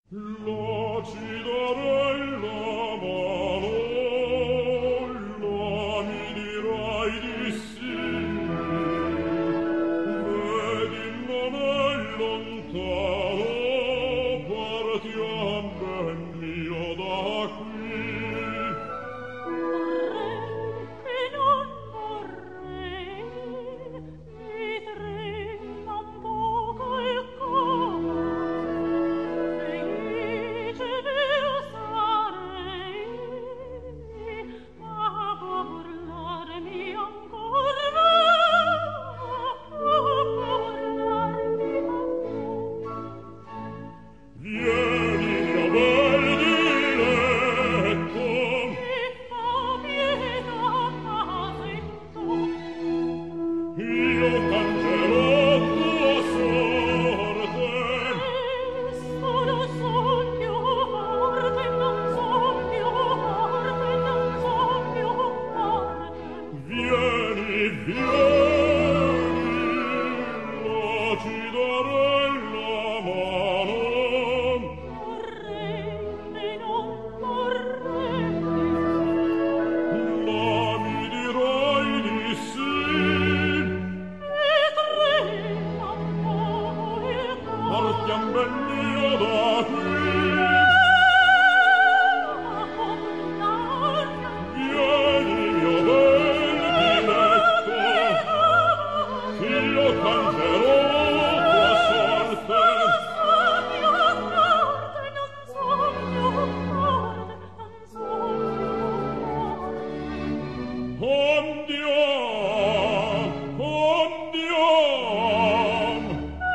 Lo ci darei la mano, lo mi dirai di sì. Vedi, non è lontano, partiam ben mio da qui. Vorrei e non vorrei, mi trema un poco il cuore. Felice io sarei a burlarmi ancora, a burlarmi ancora. Vieni, mio bel diletto, Mi fa pietà, sento. io cangerò tua sorte. Sono sogno forte, non sogno forte, non sogno forte. Vieni, vieni, lo ci darei la mano. Vorrei e non vorrei, Ma mi dirai di sì. mi trema un po' il cuore. Partiam ben mio da qui. A burlarmi Vieni, mio bel diletto, io cangerò tua sorte. sogno forte, non sogno forte, non sogno forte. Andiam, andiam.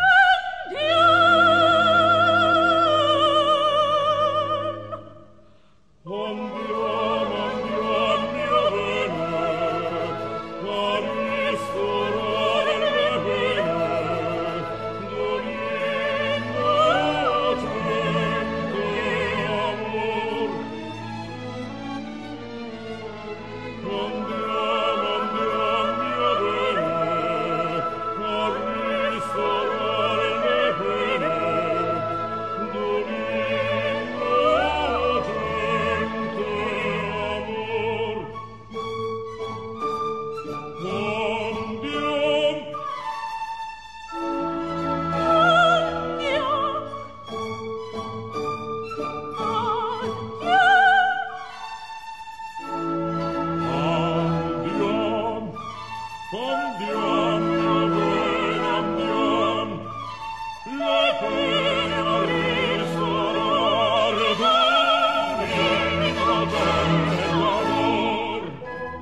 Andiam, andiam, mio bene, a ristorare le pene dell'inno gente amor. Andiam, andiam, mio bene, a ristorare le pene dell'inno gente amor. Andiam, andiam, andiam, mio bene, andiam. Le pene a ristorare dell'inno dell'amor.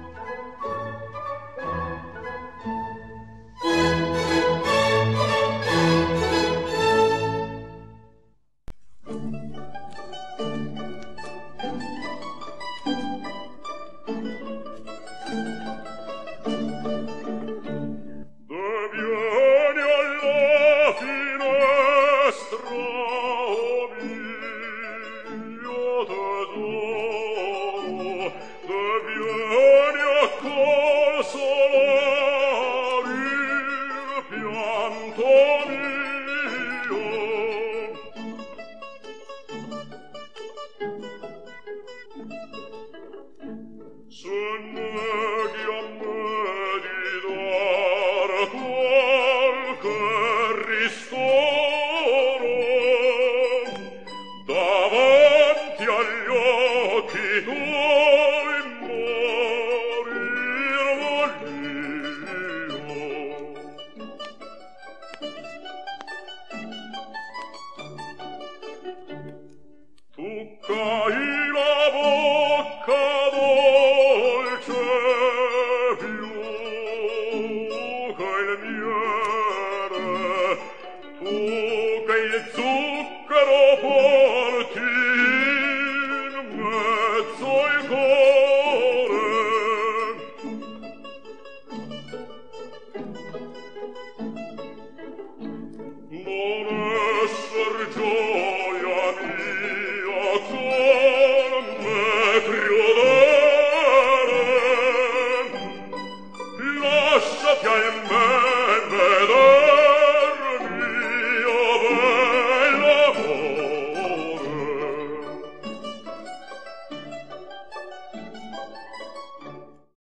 Vieni alla finestra, o mio tesoro, vieni a consolare il pianto mio. Se neghi a me di dar qualche ristoro, davanti agli occhi tuoi morir voglio. Toccai la bocca dolce più che il miele, tu che il zucchero